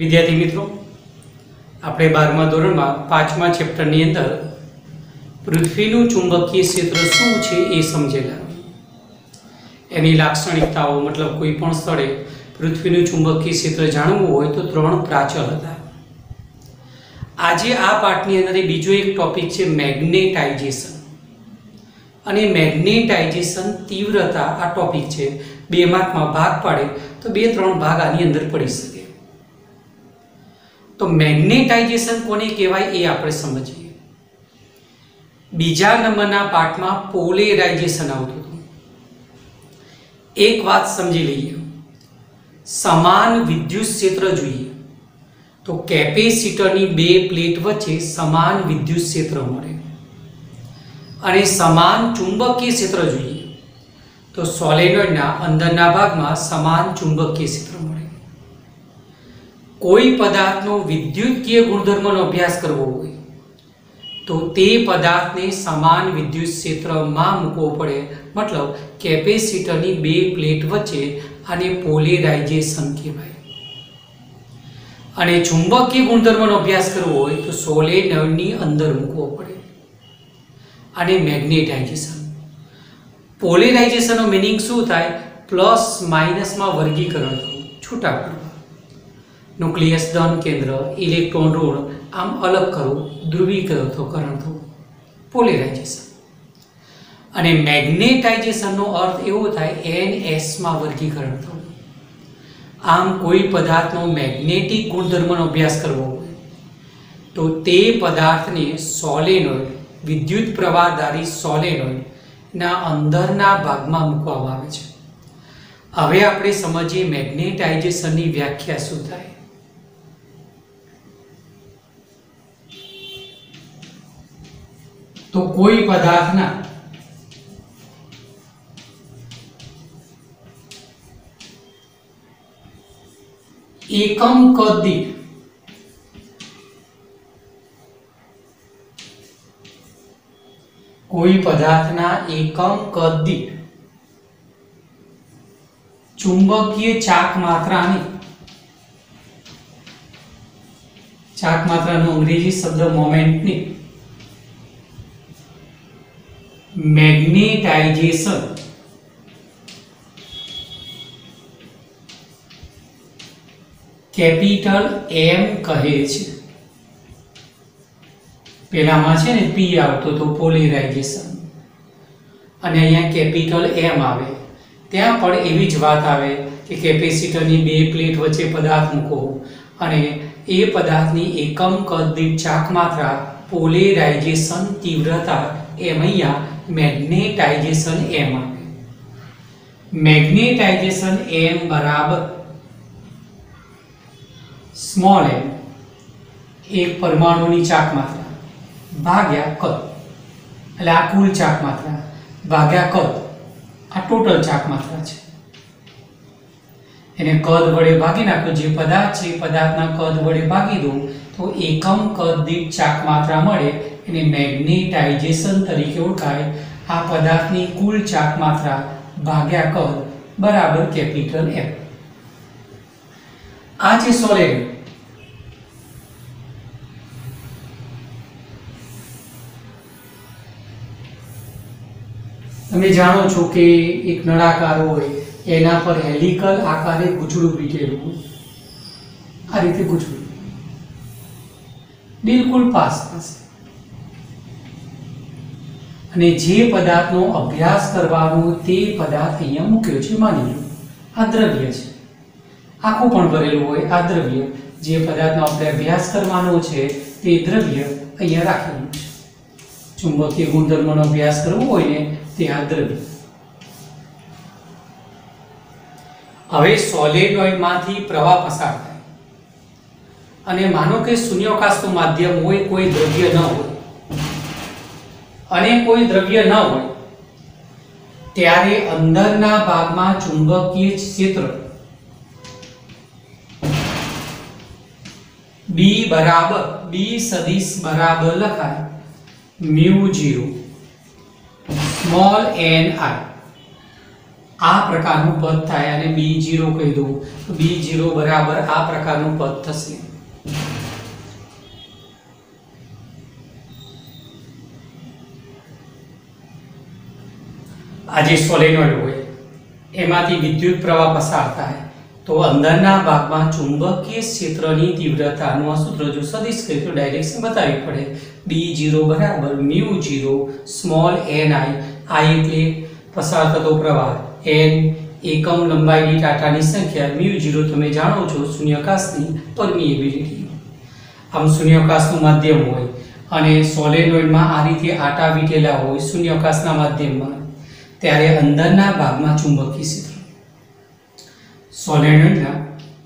विद्यार्थी मित्रों, આપણે 12મા ધોરણમાં 5મા ચેપ્ટરની અંદર પૃથ્વીનું ચુંબકીય ક્ષેત્ર શું છે એ સમજેલા. એની લાક્ષણિકતાઓ મતલબ કોઈ પણ સ્થળે પૃથ્વીનું ચુંબકીય ક્ષેત્ર જાણવું હોય તો 3 પ્રાચલ હતા. આજે આ પાઠની અંદર બીજો એક ટોપિક છે મેગ્નેટાઇઝેશન. અને મેગ્નેટાઇઝેશન તીવ્રતા આ ટોપિક છે. 2 માર્કમાં ભાગ પાડે તો 2-3 ભાગ આની અંદર પડી શકે. तो मैग्नेटाइजेशन कोने कहेवाय ए आपणे समझीए. बीजा नंबरना पाठमां पोलराइजेशन आवतुं हतुं. एक बात समझी लईए, समान विद्युत क्षेत्र जोईए तो केपेसिटरनी 2 प्लेट वच्चे समान विद्युत क्षेत्र मळे. अने समान चुंबकीय क्षेत्र जोईए तो सोलेनोइडना अंदरना भागमां समान चुंबकीय क्षेत्र मळे. कोई पदार्थनो विद्युतीय गुणधर्मनो अभ्यास करवो होय तो ते पदार्थने समान विद्युत क्षेत्रमां मूकवो पड़े. मतलब केपेसिटरनी 2 प्लेट वच्चे आने पोलराइजेशन कहेवाय. अने चुंबकीय गुणधर्मनो अभ्यास करवो होय तो सोलेनोइडनी अंदर मूकवो पड़े. आने मैग्नेटाइजेशन. पोलराइजेशननो मीनिंग शुं थाय? प्लस माइनस मां वर्गीकरण थवुं, छूटा पड़वा. न्यूक्लियस धन केंद्र, इलेक्ट्रॉन ऋण आम अलग करो, ध्रुवीकरण थो, पोलराइजेशन. अने मैग्नेटाइजेशन नो अर्थ एवो थाय NS मां वर्गीकरण थो. आम कोई पदार्थनो मैग्नेटिक गुणधर्मनो अभ्यास करवो होय तो ते पदार्थने सोलेनोइड, विद्युत प्रवाहधारी सोलेनोइड ना अंदरना भागमां मूकवामां आवे छे. हवे आपणे समजीए मैग्नेटाइजेशननी व्याख्या शुं थाय. तो कोई पदार्थना एकम कद दीठ कोई पदार्थना एकम कद दीठ चुंबकीय चाक मात्रानी चाक मात्रानो अंग्रेजी शब्द मोमेंटनी मैग्नेटाइजेशन कैपिटल M कहे छे. पेलामां छे ने P आवतो तो पोलराइजेशन अने अहींया कैपिटल M आवे. त्यां पण एवी ज वात आवे के केपेसिटरनी 2 प्लेट वच्चे पदार्थ मूको अने ए पदार्थनी एकम कद दीठ चाक मात्रा पोलराइजेशन तीव्रता एम अहींया मैग्नेटाइजेशन M आवे. मैग्नेटाइजेशन M बराबर स्मॉल m एक परमाणुनी चाक मात्रा भाग्या कद એટલે આ કુલ ચાક માત્રા ભાગ્યા કદ આ ટોટલ ચાક માત્રા છે. એને કદ વડે ભાગી નાખો. જે પદાર્થ છે પદાર્થના કદ વડે ભાગી દો તો એકમ કદ દીઠ ચાક માત્રા મળે. એને મેગ્નેટાઇઝેશન તરીકે ઓળખાય. આ પદાર્થની કુલ ચાક માત્રા ભાગ્યા કદ બરાબર કેપિટલ M. આ છે સોલેનોઇડ. તમે જાણો છો કે એક નળાકાર હોય એના પર હેલિકલ આકારે ગૂંચળું વીટેલું હોય. આ રીતે ગૂંચળું બિલકુલ પાસ થશે. અને જે પદાર્થનો અભ્યાસ કરવાનો તે પદાર્થ અહીંયા મૂક્યો છે. માની લો આ દ્રવ્ય છે, આખું પણ ભરેલું હોય. આ દ્રવ્ય જે પદાર્થનો આપણે અભ્યાસ કરવાનો છે તે દ્રવ્ય અહીંયા રાખેલું છે. ચુંબકીય ગુણધર્મનો અભ્યાસ કરવો હોય ને તે આ દ્રવ્ય. હવે સોલેનોઇડમાંથી પ્રવાહ પસાર થાય અને માનો કે શૂન્યાવકાશનું માધ્યમ હોય, કોઈ દ્રવ્ય ન હોય અને કોઈ દ્રવ્ય ન હોય ત્યારે અંદરના ભાગમાં ચુંબકીય ક્ષેત્ર B बराबर B सदिश बराबर लखाय म्यू 0 स्मॉल n I. આ પ્રકારનું પદ થાય અને B0 કહી દઉં તો B0 બરાબર આ પ્રકારનું પદ થશે. આ જે સોલેનોઇડ હોય એમાંથી વિદ્યુત પ્રવાહ પસાર થાય તો અંદરના ભાગમાં ચુંબકીય ક્ષેત્રની તીવ્રતાનું આ સૂત્ર જો સદિશ કહે તો ડાયરેક્શન બતાવવી પડે. B0 બરાબર μ0 સ્મોલ ni, I એટલે પસાર થતો પ્રવાહ, n એકમ લંબાઈ દીઠ આંટાની સંખ્યા, μ0 તમે જાણો છો શૂન્યાવકાશની પરમિએબિલિટી. આમ શૂન્યાવકાશનું માધ્યમ હોય અને સોલેનોઇડમાં આ રીતે આંટા વીટેલા હોય શૂન્યાવકાશના માધ્યમમાં, ત્યારે અંદરના ભાગમાં ચુંબકીય ક્ષેત્ર સોલેનોઇડના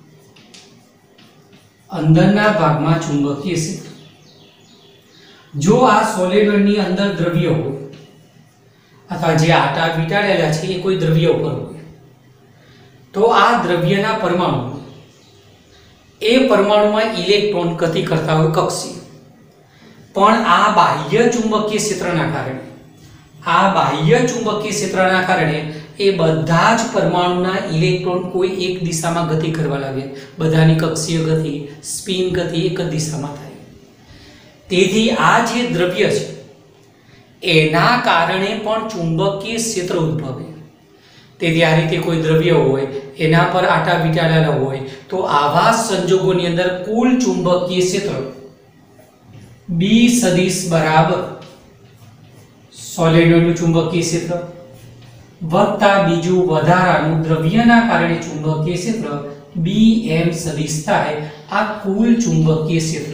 અંદરના ભાગમાં ચુંબકીય ક્ષેત્ર. જો આ સોલેનોઇડની અંદર દ્રવ્ય હોય અથવા જે આંટા વીંટાળેલા છે એ કોઈ દ્રવ્ય ઉપર હોય તો આ દ્રવ્યના પરમાણુ એ પરમાણુમાં ઇલેક્ટ્રોન ગતિ કરતા હોય કક્ષીય, પણ આ બાહ્ય ચુંબકીય ક્ષેત્રના કારણે એ બધા જ પરમાણુના ઇલેક્ટ્રોન કોઈ એક દિશામાં ગતિ કરવા લાગે. બધાની કક્ષીય ગતિ, સ્પિન ગતિ એક જ દિશામાં થાય. તેથી આ જે દ્રવ્ય છે એના કારણે પણ ચુંબકીય ક્ષેત્ર ઉદ્ભવે. તેથી આ રીતે કોઈ દ્રવ્ય હોય એના પર આંટા વીંટાળેલા હોય તો આવા સંજોગોની અંદર કુલ ચુંબકીય ક્ષેત્ર B સદિશ બરાબર સોલેનોઇડનું ચુંબકીય ક્ષેત્ર વત્તા બીજું વધારાનું દ્રવ્યના કારણે ચુંબકીય ક્ષેત્ર Bm સદિશ થાય આ કુલ ચુંબકીય ક્ષેત્ર.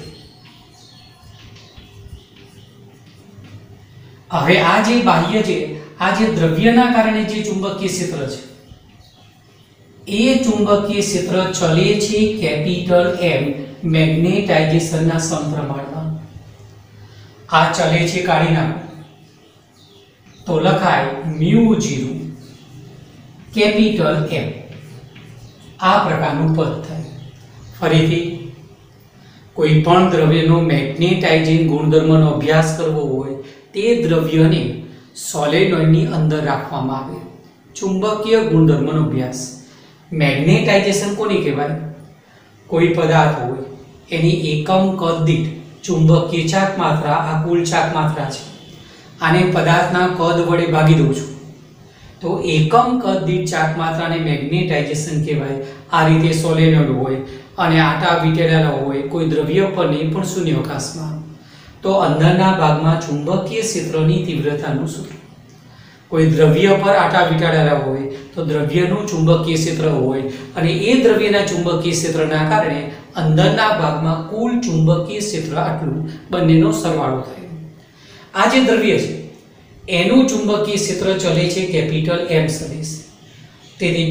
હવે આ જે બાહ્ય છે, આ જે દ્રવ્યના કારણે જે ચુંબકીય ક્ષેત્ર છે એ ચુંબકીય ક્ષેત્ર ચલે છે કેપિટલ M મેગ્નેટાઇઝેશનના સમપ્રમાણમાં. આ ચલે છે કાઢી નાખો તો લખાય μ0 કેપિટલ M. આ પ્રકારનું પદ થાય. ફરીથી કોઈ પણ દ્રવ્યનો મેગ્નેટાઇઝિંગ ગુણધર્મનો અભ્યાસ કરવો હોય તે દ્રવ્યને સોલેનોઇડની અંદર રાખવામાં આવે. ચુંબકીય ગુણધર્મનો અભ્યાસ. મેગ્નેટાઇઝેશન કોને કહેવાય? કોઈ પદાર્થ હોય એની એકમ કદ દીઠ ચુંબકીય ચાક માત્રા, આ કુલ ચાક માત્રા છે, આને પદાર્થના કદ વડે ભાગી દઉં છું તો એકમ કદ દીઠ ચાક માત્રાને મેગ્નેટાઇઝેશન કહેવાય. આ રીતે સોલેનોઇડ હોય અને આંટા વીંટેલા હોય કોઈ દ્રવ્ય પર નહીં પણ શૂન્યાવકાશમાં, તો અંદરના ભાગમાં ચુંબકીય ક્ષેત્રની તીવ્રતાનું સૂત્ર. કોઈ દ્રવ્ય પર આંટા વીંટાળેલા હોય તો દ્રવ્યનું ચુંબકીય ક્ષેત્ર હોય અને એ દ્રવ્યના ચુંબકીય ક્ષેત્રના કારણે અંદરના ભાગમાં કુલ ચુંબકીય ક્ષેત્ર આટલું, બંનેનો સરવાળો થાય. આ જે દ્રવ્ય છે એનું ચુંબકીય ક્ષેત્ર ચલે છે કેપિટલ M સદિશ. તેથી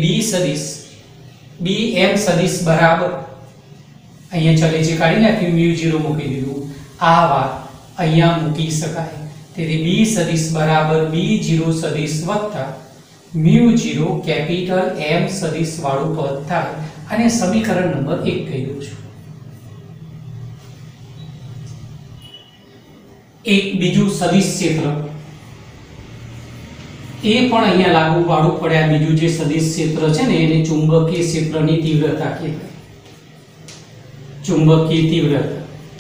Bm સદિશ બરાબર અહીંયા ચલે છે કાઢી નાખ્યું, μ0 મૂકી દીધું. આ વાત અહીંયા મૂકી શકાય. તેથી B સદિશ બરાબર B0 સદિશ વત્તા μ0 કેપિટલ M સદિશ વાળું પદ થાય. અને સમીકરણ નંબર 1 કહી દઉં છું. એક બીજું સદિશ ક્ષેત્ર એ પણ અહીંયા લાગુ પાડવું પડે. આ બીજું જે સદિશ ક્ષેત્ર છે ને એને ચુંબકીય ક્ષેત્રની તીવ્રતા કહેવાય. ચુંબકીય તીવ્રતા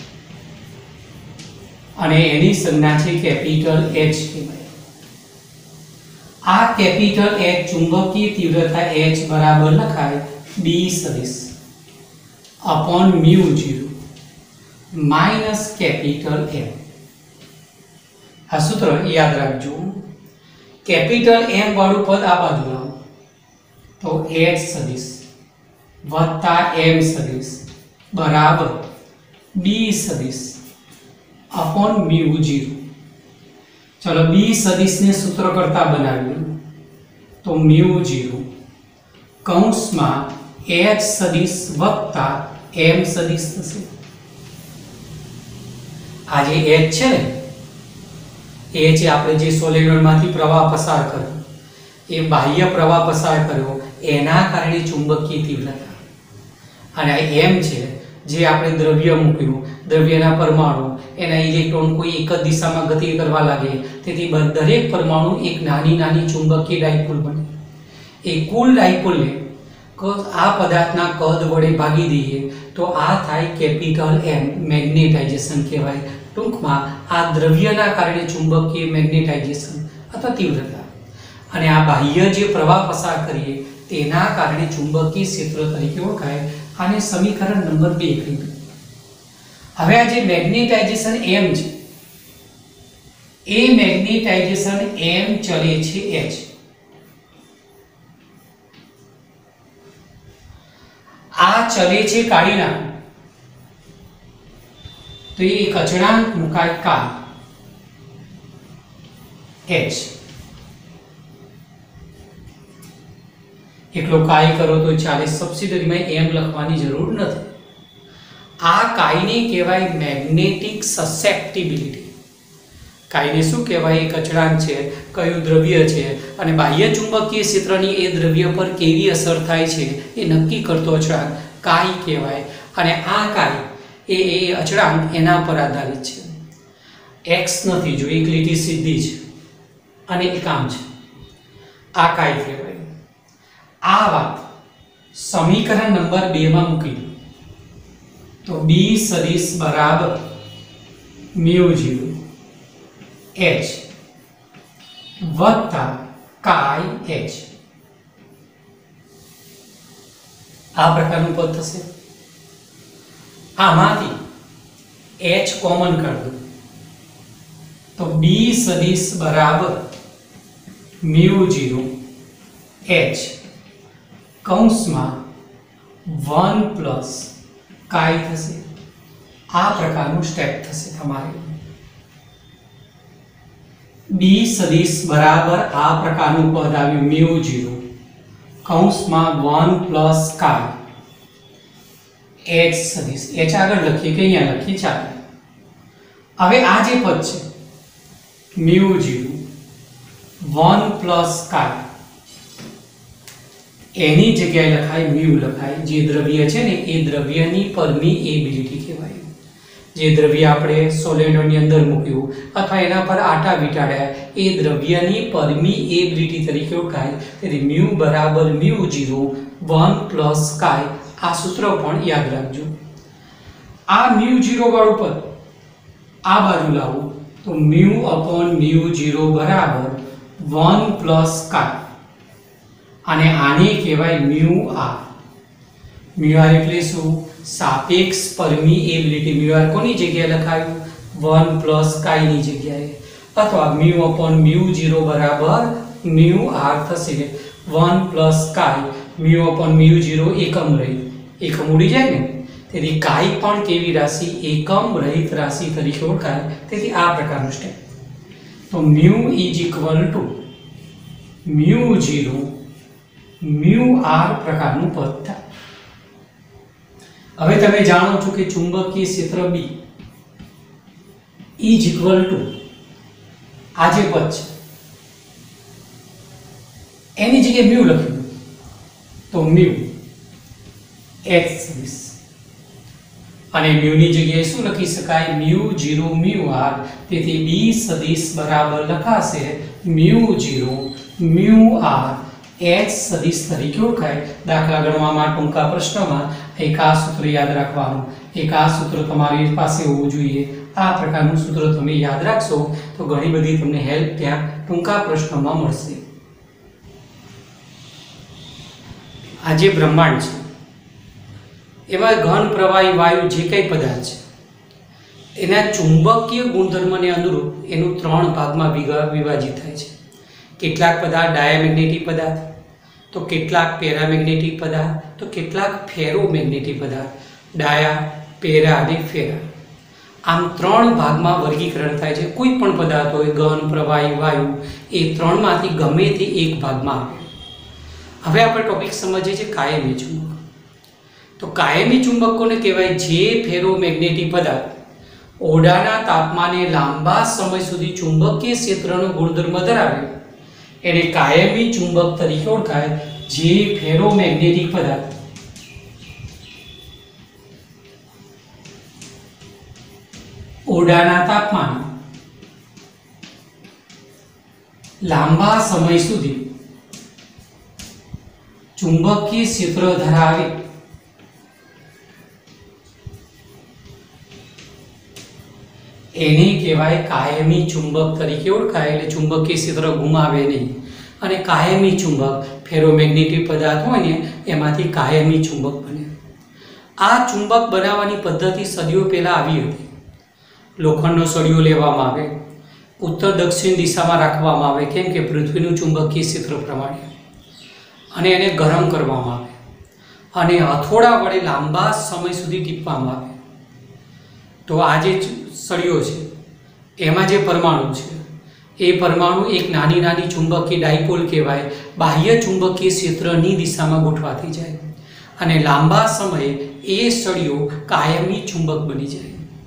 અને એની સંજ્ઞા છે કેપિટલ H કહેવાય. આ કેપિટલ H ચુંબકીય તીવ્રતા H બરાબર લખાય B સદિશ અપોન μ0 માઈનસ કેપિટલ M. આ સૂત્ર યાદ રાખજો. કેપિટલ M વાળું પદ આ બાજુ લાવો તો H સદિશ વત્તા M સદિશ બરાબર B સદિશ અપોન μ0. ચલો B સદિશને સૂત્ર કરતા બનાવીએ તો μ0 કૌંસમાં H સદિશ વત્તા M સદિશ થશે. આ જે H છે ને એ છે આપણે જે સોલેનોઇડમાંથી પ્રવાહ પસાર કર્યો, એ બાહ્ય પ્રવાહ પસાર કર્યો એના કારણે ચુંબકીય તીવ્રતા. અને આ M છે જે આપણે દ્રવ્ય મૂક્યું, દ્રવ્યના પરમાણુ એના ઇલેક્ટ્રોન કોઈ એક જ દિશામાં ગતિ કરવા લાગે, તેથી દરેક પરમાણુ એક નાની નાની ચુંબકીય ડાયપોલ બને. એ કુલ ડાયપોલને આ પદાર્થના કદ વડે ભાગી દઈએ તો આ થાય કેપિટલ M, મેગ્નેટાઇઝેશન કહેવાય. ટૂંકમાં આ દ્રવ્યના કારણે ચુંબકીય મેગ્નેટાઇઝેશન અથવા તીવ્રતા, અને આ બાહ્ય જે પ્રવાહ પસાર કરીએ તેના કારણે ચુંબકીય ક્ષેત્ર તરીકે ઓળખાય. આને સમીકરણ નંબર 2 કહ્યું. હવે આ જે મેગ્નેટાઇઝેશન M છે એ મેગ્નેટાઇઝેશન M ચલે છે H. આ ચલે છે કાઢી નાખો તો એક અચળાંક મુકાય કાળ H. એકલો કાઈ કરો તો ચાલે, સબસિડરીમાં M લખવાની જરૂર નથી. આ કાઈને કહેવાય મેગ્નેટિક સસેપ્ટિબિલિટી. કાઈને શું કહેવાય? એક અચળાંક છે, કયું દ્રવ્ય છે અને બાહ્ય ચુંબકીય ક્ષેત્રની એ દ્રવ્ય પર કેવી અસર થાય છે એ નક્કી કરતો અચળાંક કાઈ કહેવાય. અને આ કાઈ એ અચળાંક એના પર આધારિત છે. x નથી, જો એક લીટી સીધી છે અને એક આમ છે, આ કાઈ કહેવાય. આ વાત સમીકરણ નંબર 2 માં મૂકી દો તો B સદિશ બરાબર μ0 H વત્તા કાઈ H. આ પ્રકારનું પદ થશે. આમાંથી H કોમન કાઢ દો તો B સદિશ બરાબર μ0 H કૌંસમાં 1 પ્લસ કાઈ થશે. આ પ્રકારનું સ્ટેપ થશે તમારે. B સદિશ બરાબર આ પ્રકારનું પદ આવ્યું μ0 કૌંસમાં 1 પ્લસ કાઈ H સદિશ. H આગળ લખીએ કે અહીંયા લખીએ ચાલે. હવે આ જે પદ છે μ0 1 પ્લસ કાઈ એની જગ્યાએ લખાય μ લખાય. જે દ્રવ્ય છે ને એ દ્રવ્યની પરમિએબિલિટી કહેવાય. જે દ્રવ્ય આપણે સોલેનોઇડની અંદર મૂક્યું અથવા એના પર આટા વીંટાળ્યા એ દ્રવ્યની પરમિએબિલિટી તરીકે ઓળખાય. તેથી μ બરાબર μ0 1 પ્લસ કાઈ. આ સૂત્ર પણ યાદ રાખજો. આ μ0 વાળું પદ આ બાજુ લાવો તો μ/μ0 બરાબર 1 પ્લસ કાઈ. અને આને કહેવાય μr. μr એટલે શું? સાપેક્ષ પરમિએબિલિટી. μr કોની જગ્યાએ લખાયું? 1 પ્લસ કાઈ ની જગ્યાએ. અથવા μ/μ0 બરાબર μr થશે 1 પ્લસ કાઈ. μ/μ0 એકમ રહિત, એકમ ઉડી જાય ને, તેથી કાઈ પણ કેવી રાશિ? એકમ રહિત રાશિ તરીકે ઓળખાય. તેથી આ પ્રકારનું સ્ટેપ. તો μ μ0 μr પ્રકારનું પદ થાય. હવે તમે જાણો છો કે ચુંબકીય ક્ષેત્ર B આ જે પદ છે એની જગ્યાએ μ લખ્યું તો μ H સદિશ. અને μ ની જગ્યાએ શું લખી શકાય? μ0 μr. તેથી B સદિશ બરાબર લખાશે μ0 μr H સદિશ તરીકે ઓળખાય. દાખલા ગણવામાં ટૂંકા પ્રશ્નમાં એક આ સૂત્ર યાદ રાખવાનું, એક આ સૂત્ર તમારી પાસે હોવું જોઈએ. આ પ્રકારનું સૂત્ર તમે યાદ રાખશો તો ઘણી બધી તમને હેલ્પ ત્યાં ટૂંકા પ્રશ્નોમાં મળશે. આ જે બ્રહ્માંડ છે એમાં ઘન, પ્રવાહી, વાયુ જે કંઈ પદાર્થ છે એના ચુંબકીય ગુણધર્મને અનુરૂપ એનું 3 ભાગમાં વિભાજિત થાય છે. કેટલાક પદાર્થ ડાયામેગ્નેટિક પદાર્થ, તો કેટલાક પેરામેગ્નેટિક પદાર્થ, તો કેટલાક ફેરોમેગ્નેટિક પદાર્થ. ડાયા, પેરા અને ફેરા, આમ 3 ભાગમાં વર્ગીકરણ થાય છે. કોઈ પણ પદાર્થ હોય, ઘન, પ્રવાહી, વાયુ, એ 3માંથી ગમે તે એક ભાગમાં આવે. હવે આપણે ટોપિક સમજીએ છીએ કાયમી ચુંબક. તો કાયમી ચુંબકોને કહેવાય જે ફેરોમેગ્નેટિક પદાર્થ ઓરડાના તાપમાને લાંબા સમય સુધી ચુંબકીય ક્ષેત્રનો ગુણધર્મ ધરાવે એને કાયમી ચુંબક તરીકે ઓળખાય. જે ફેરોમેગ્નેટિક પદાર્થ ઓરડાના તાપમાને લાંબા સમય સુધી ચુંબકીય ક્ષેત્ર ધરાવે એને કહેવાય કાયમી ચુંબક તરીકે ઓળખાય. એટલે ચુંબકીય ક્ષેત્ર ગુમાવે નહીં અને કાયમી ચુંબક ફેરોમેગ્નેટિક પદાર્થ હોય ને એમાંથી કાયમી ચુંબક બને. આ ચુંબક બનાવવાની પદ્ધતિ સદીઓ પહેલાં આવી હતી. લોખંડનો સળિયો લેવામાં આવે, ઉત્તર દક્ષિણ દિશામાં રાખવામાં આવે, કેમ કે પૃથ્વીનું ચુંબકીય ક્ષેત્ર પ્રમાણે, અને એને ગરમ કરવામાં આવે અને હથોડા વડે લાંબા સમય સુધી ટીપવામાં આવે. તો આ જે સળિયો છે એમાં જે પરમાણુ છે એ પરમાણુ એક નાની નાની ચુંબકીય ડાયપોલ કહેવાય, બાહ્ય ચુંબકીય ક્ષેત્રની દિશામાં ગોઠવાતી જાય અને લાંબા સમયે એ સળિયો કાયમી ચુંબક બની જાય.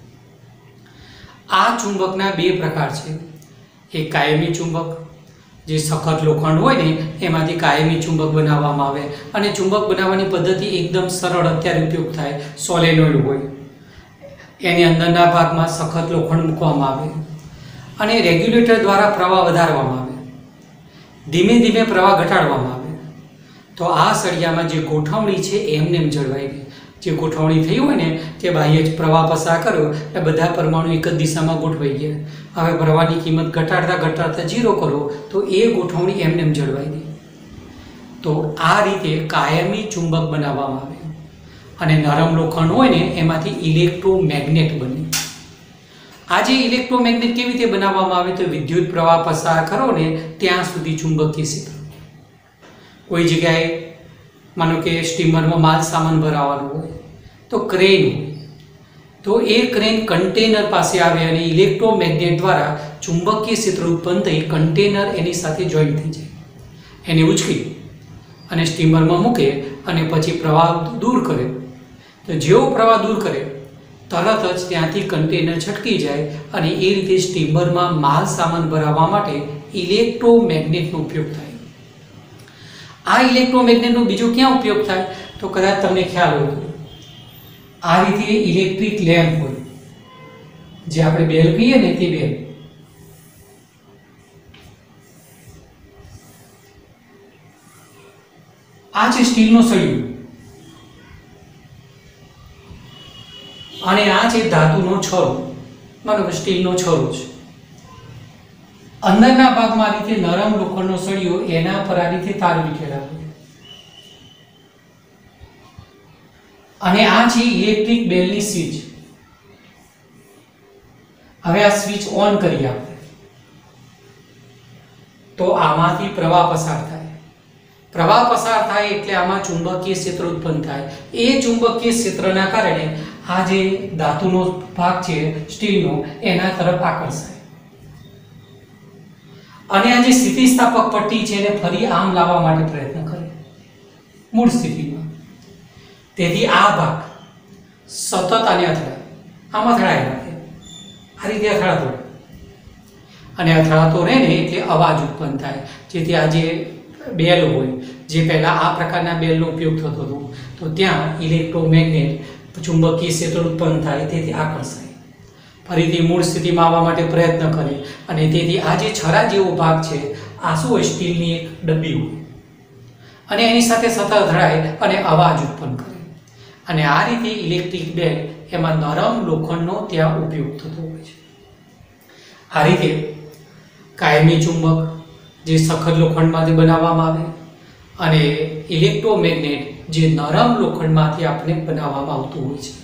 આ ચુંબકના બે પ્રકાર છે. એક કાયમી ચુંબક, જે સખત લોખંડ હોય ને એમાંથી કાયમી ચુંબક બનાવવામાં આવે અને ચુંબક બનાવવાની પદ્ધતિ એકદમ સરળ અત્યારે ઉપયોગ થાય. સોલેનોઇડ હોય, એની અંદરના ભાગમાં સખત લોખંડ મૂકવામાં આવે અને રેગ્યુલેટર દ્વારા પ્રવાહ વધારવામાં આવે, ધીમે ધીમે પ્રવાહ ઘટાડવામાં આવે. તો આ સળિયામાં જે ગોઠવણી છે એમને એમ જળવાઈ ગઈ. જે ગોઠવણી થઈ હોય ને કે બાહ્ય પ્રવાહ પસાર કર્યો એટલે બધા પરમાણુ એક જ દિશામાં ગોઠવાઈ ગયા. હવે પ્રવાહની કિંમત ઘટાડતા ઘટાડતા 0 કરો તો એ ગોઠવણી એમને એમ જળવાઈ ગઈ. તો આ રીતે કાયમી ચુંબક બનાવવામાં આવે અને નરમ લોખંડ હોય ને એમાંથી ઇલેક્ટ્રોમેગ્નેટ બને. આ જે ઇલેક્ટ્રોમેગ્નેટ કેવી રીતે બનાવવામાં આવે તો વિદ્યુત પ્રવાહ પસાર કરો ને ત્યાં સુધી ચુંબકીય ક્ષેત્ર. કોઈ જગ્યાએ માનો કે સ્ટીમરમાં માલ સામાન ભરાવાનો હોય તો ક્રેન હોય, તો એ ક્રેન કન્ટેનર પાસે આવે અને ઇલેક્ટ્રોમેગ્નેટ દ્વારા ચુંબકીય ક્ષેત્ર ઉત્પન્ન થઈ કન્ટેનર એની સાથે જોઈન્ટ થઈ જાય. એને ઉચકી અને સ્ટીમરમાં મૂકે અને પછી પ્રવાહ દૂર કરે. તો જેવો પ્રવાહ દૂર કરે તરત જ ત્યાંથી કન્ટેનર છટકી જાય અને એ રીતે સ્ટીમરમાં માલ સામાન ભરાવવા માટે ઇલેક્ટ્રોમેગ્નેટનો ઉપયોગ થાય. આ ઇલેક્ટ્રોમેગ્નેટનો બીજો ક્યાં ઉપયોગ થાય તો કદાચ તમને ખ્યાલ હોય તો આ રીતે ઇલેક્ટ્રિક લેમ્પ હોય, જે આપણે બેલ કહીએ ને તે બેલ. આ છે સ્ટીલનો સળિયો અને આ છે ધાતુનો છરો. માનો કે સ્ટીલનો છરો છે. અંદરના ભાગમાં આ રીતે નરમ લોખંડનો સળિયો, એના પર આ રીતે તાર વીંટેલા હોય અને આ છે ઇલેક્ટ્રિક બેલની સ્વિચ. હવે આ સ્વિચ ઓન કરીએ આપણે તો આમાંથી પ્રવાહ પસાર થાય. પ્રવાહ પસાર થાય એટલે આમાં ચુંબકીય ક્ષેત્ર ઉત્પન્ન થાય. એ ચુંબકીય ક્ષેત્રના કારણે આ જે ધાતુનો ભાગ છે સ્ટીલનો એના તરફ આકર્ષાય અને આ જે સ્થિતિસ્થાપક પટ્ટી છે એને ફરી આમ લાવવા માટે પ્રયત્ન કરે મૂળ સ્થિતિમાં. તેથી આ ભાગ સતત આને અથડાય, આમ અથડાય રાખે, આ રીતે અથડાતો અને અથડાતો રહે ને એટલે અવાજ ઉત્પન્ન થાય. જેથી આ જે બેલ હોય, જે પહેલાં આ પ્રકારના બેલનો ઉપયોગ થતો હતો, તો ત્યાં ઇલેક્ટ્રોમેગ્નેટ ચુંબકીય ક્ષેત્ર ઉત્પન્ન થાય, તેથી આકર્ષાય, ફરીથી મૂળ સ્થિતિમાં આવવા માટે પ્રયત્ન કરે અને તેથી આ જે છરા જેવો ભાગ છે આ શું હોય, સ્ટીલની એક ડબ્બી હોય અને એની સાથે સતત અથડાય અને અવાજ ઉત્પન્ન કરે. અને આ રીતે ઇલેક્ટ્રિક બેલ એમાં નરમ લોખંડનો ત્યાં ઉપયોગ થતો હોય છે. આ રીતે કાયમી ચુંબક જે સખત લોખંડમાંથી બનાવવામાં આવે અને ઇલેક્ટ્રોમેગ્નેટ જે નરમ લોખંડમાંથી આપણે બનાવવામાં આવતું હોય છે.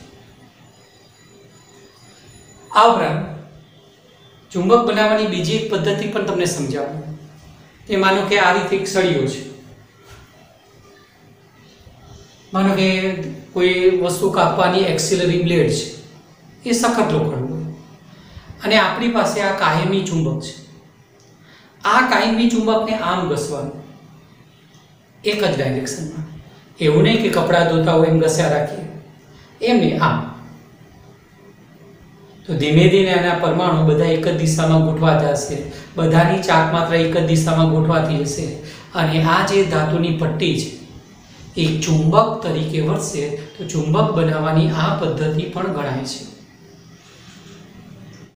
આ ઉપરાંત ચુંબક બનાવવાની બીજી એક પદ્ધતિ પણ તમને સમજાવું. કે માનો કે આ રીતે એક સળિયો છે, માનો કે કોઈ વસ્તુ કાપવાની એક્સિલરી બ્લેડ છે, એ સખત લોખંડ હોય અને આપણી પાસે આ કાયમી ચુંબક છે. આ કાયમી ચુંબકને આમ ઘસવાનું એક જ ડાયરેક્શનમાં. એવું નહીં કે કપડાં ધોતા હોય એમ ઘસ્યા રાખીએ, એમ નહીં, આમ. તો ધીમે ધીમે આના પરમાણુ બધા એક જ દિશામાં ગોઠવાતા હશે, બધાની ચાક માત્ર એક જ દિશામાં ગોઠવાતી હશે અને આ જે ધાતુની પટ્ટી છે એ ચુંબક તરીકે વર્તે. તો ચુંબક બનાવવાની આ પદ્ધતિ પણ ગણાય છે.